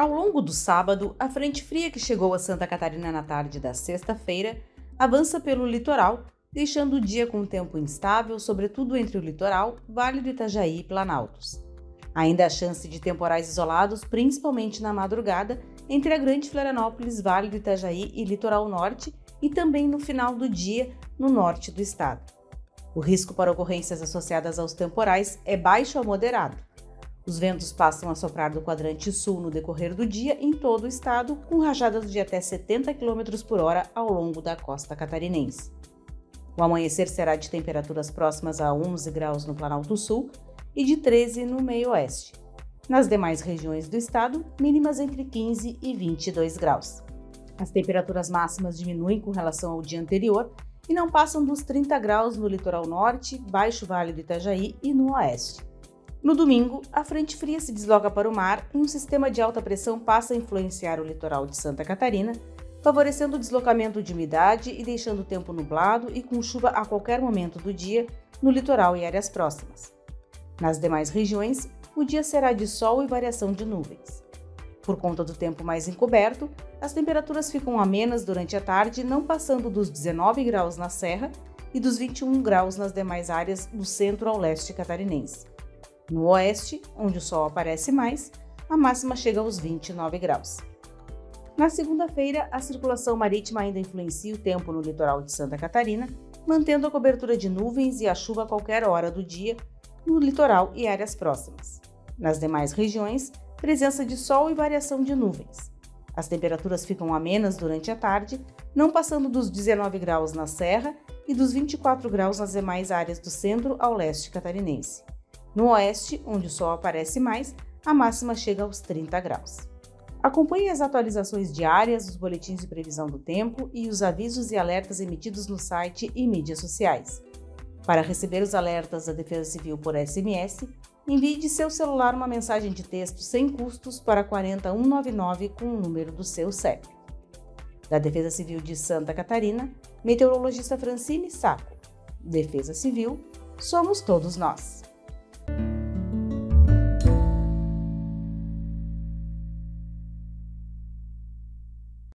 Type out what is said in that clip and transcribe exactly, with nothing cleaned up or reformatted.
Ao longo do sábado, a frente fria que chegou a Santa Catarina na tarde da sexta-feira avança pelo litoral, deixando o dia com tempo instável, sobretudo entre o litoral, Vale do Itajaí e Planaltos. Ainda há chance de temporais isolados, principalmente na madrugada, entre a Grande Florianópolis, Vale do Itajaí e Litoral Norte, e também no final do dia, no norte do estado. O risco para ocorrências associadas aos temporais é baixo a moderado. Os ventos passam a soprar do quadrante sul no decorrer do dia em todo o estado, com rajadas de até setenta quilômetros por hora ao longo da costa catarinense. O amanhecer será de temperaturas próximas a onze graus no Planalto Sul e de treze no meio-oeste. Nas demais regiões do estado, mínimas entre quinze e vinte e dois graus. As temperaturas máximas diminuem com relação ao dia anterior e não passam dos trinta graus no litoral norte, Baixo Vale do Itajaí e no oeste. No domingo, a frente fria se desloca para o mar e um sistema de alta pressão passa a influenciar o litoral de Santa Catarina, favorecendo o deslocamento de umidade e deixando o tempo nublado e com chuva a qualquer momento do dia no litoral e áreas próximas. Nas demais regiões, o dia será de sol e variação de nuvens. Por conta do tempo mais encoberto, as temperaturas ficam amenas durante a tarde, não passando dos dezenove graus na Serra e dos vinte e um graus nas demais áreas do centro ao leste catarinense. No oeste, onde o sol aparece mais, a máxima chega aos vinte e nove graus. Na segunda-feira, a circulação marítima ainda influencia o tempo no litoral de Santa Catarina, mantendo a cobertura de nuvens e a chuva a qualquer hora do dia no litoral e áreas próximas. Nas demais regiões, presença de sol e variação de nuvens. As temperaturas ficam amenas durante a tarde, não passando dos dezenove graus na Serra e dos vinte e quatro graus nas demais áreas do centro ao leste catarinense. No oeste, onde o sol aparece mais, a máxima chega aos trinta graus. Acompanhe as atualizações diárias, os boletins de previsão do tempo e os avisos e alertas emitidos no site e mídias sociais. Para receber os alertas da Defesa Civil por S M S, envie de seu celular uma mensagem de texto sem custos para quatro um nove nove com o número do seu C E P. Da Defesa Civil de Santa Catarina, meteorologista Francine Sacco. Defesa Civil, somos todos nós.